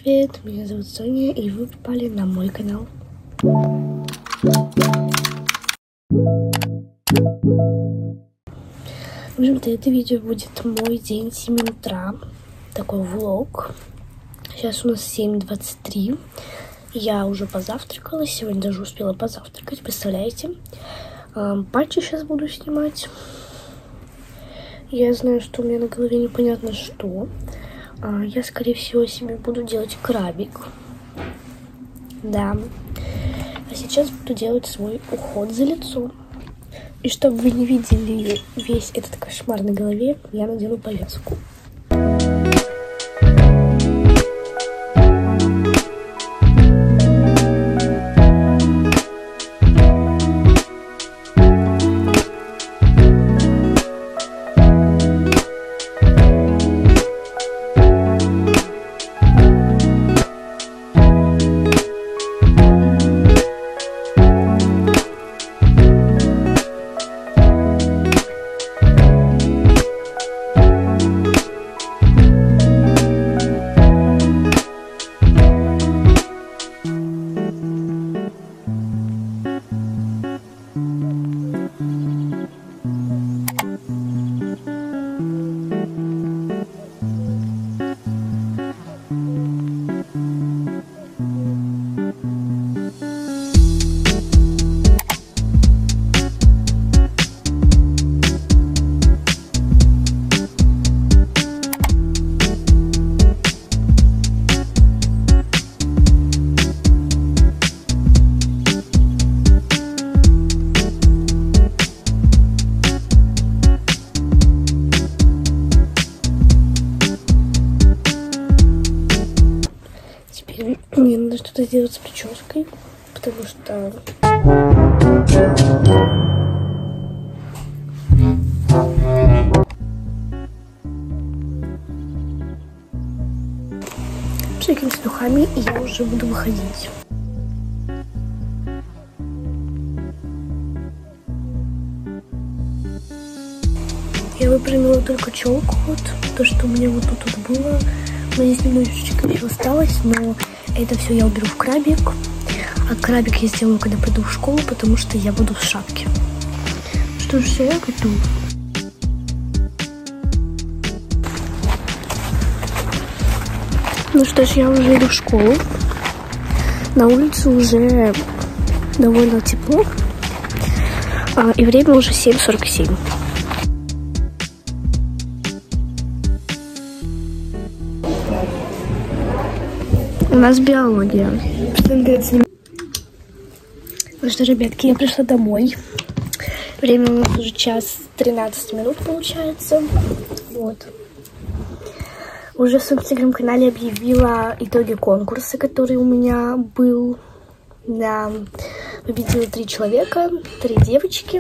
привет! Меня зовут Соня, и вы попали на мой канал. В общем-то, это видео будет мой день с 7 утра. Такой влог. Сейчас у нас 7:23. Я уже позавтракала. Сегодня даже успела позавтракать, представляете? Патчи сейчас буду снимать. Я знаю, что у меня на голове непонятно что. Я, скорее всего, себе буду делать крабик. Да. А сейчас буду делать свой уход за лицом. И чтобы вы не видели весь этот кошмар на голове, я надену повязку. Мне надо что-то сделать с прической, потому что... Пшикнуть с духами, и я уже буду выходить. Я выпрямила только челку, вот то, что у меня вот тут было. У меня здесь немножечко еще осталось, но это все я уберу в крабик. А крабик я сделаю, когда пойду в школу, потому что я буду в шапке. Что ж, я готова. Ну что ж, я уже иду в школу. На улице уже довольно тепло. И время уже 7:47. У нас биология. Ну что, ребятки, я пришла домой. Время у нас уже 1:13 получается. Вот. Уже в своем инстаграм-канале объявила итоги конкурса, который у меня был. Да, победило 3 человека, 3 девочки.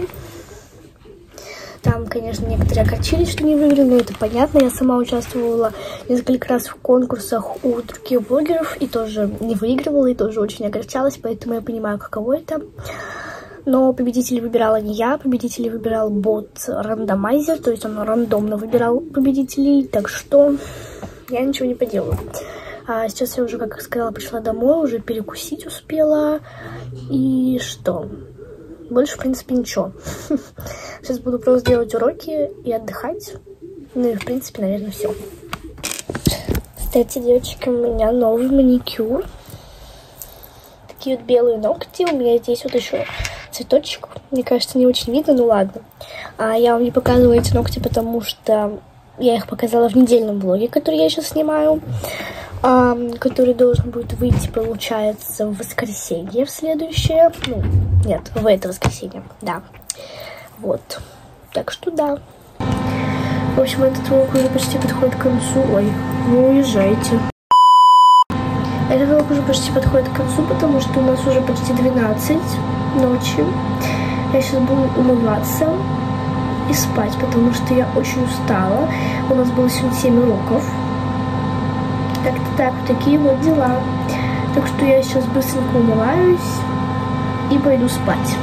Там, конечно, некоторые огорчились, что не выиграли, но это понятно. Я сама участвовала несколько раз в конкурсах у других блогеров и тоже не выигрывала, и тоже очень огорчалась, поэтому я понимаю, каково это. Но победителей выбирала не я, победителей выбирал бот-рандомайзер, то есть он рандомно выбирал победителей, так что я ничего не поделаю. А сейчас я уже, как сказала, пришла домой, уже перекусить успела, и что? Больше, в принципе, ничего. Сейчас буду просто делать уроки и отдыхать. Ну и, в принципе, наверное, все. Кстати, девочки, у меня новый маникюр. Такие вот белые ногти. У меня здесь вот еще цветочек. Мне кажется, не очень видно, ну ладно. Я вам не показываю эти ногти, потому что я их показала в недельном влоге, который я сейчас снимаю. Который должен будет выйти, получается, в воскресенье в следующее. Ну, нет, в это воскресенье, да. Вот. Так что да. В общем, этот влог уже почти подходит к концу. Ой, не уезжайте. Этот влог уже почти подходит к концу, потому что у нас уже почти 12 ночи. Я сейчас буду умываться и спать, потому что я очень устала. У нас было сегодня 7 уроков. Как-то так, вот такие вот дела. Так что я сейчас быстренько умываюсь и пойду спать.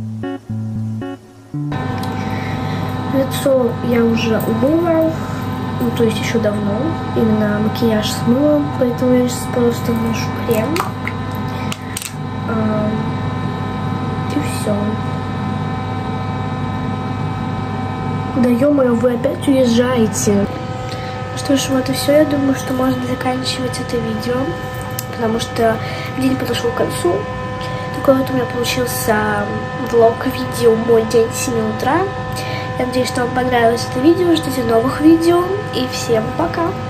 Лицо я уже умыла, Ну, то есть еще давно. Именно макияж смыла, поэтому я сейчас просто наношу крем. И все. Да ё-моё, вы опять уезжаете. Что ж, вот и все. Я думаю, что можно заканчивать это видео, потому что день подошел к концу. Такой вот у меня получился влог-видео «Мой день с 7 утра». Я надеюсь, что вам понравилось это видео. Ждите новых видео. И всем пока!